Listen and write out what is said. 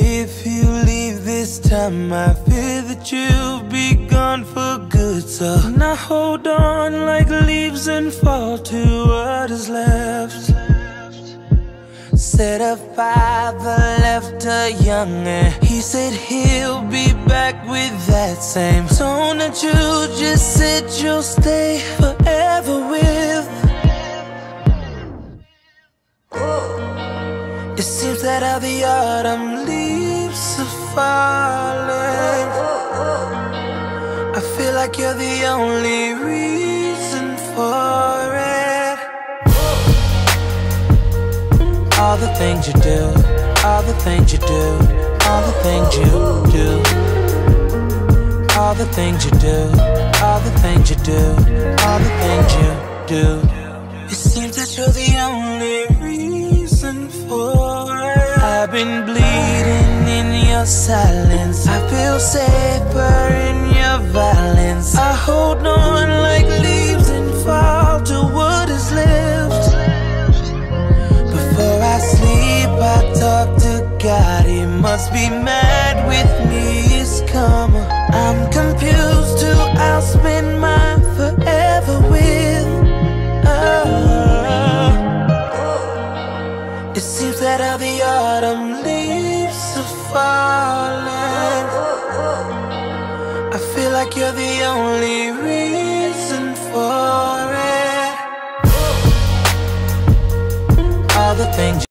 If you leave this time, I fear that you'll be gone for good. So now hold on like leaves and fall to what is left. Said a father left a young, and he said he'll be back with that same tone that you just said you'll stay forever with. It seems that all the autumn leaves are falling. I feel like you're the only reason for it. All the things you do, all the things you do, all the things you do, all the things you do, all the things you do, all the things you do. It seems that you're the only reason for it. I've been bleeding in your silence. I feel safer in your violence. I hold on like leaves and fall to what is left. Before I sleep, I talk to God. He must be mad with me, it's karma. I'm confused who I'll spend my forever with. It seems that all the autumn leaves are falling. I feel like you're the only reason for it. All the things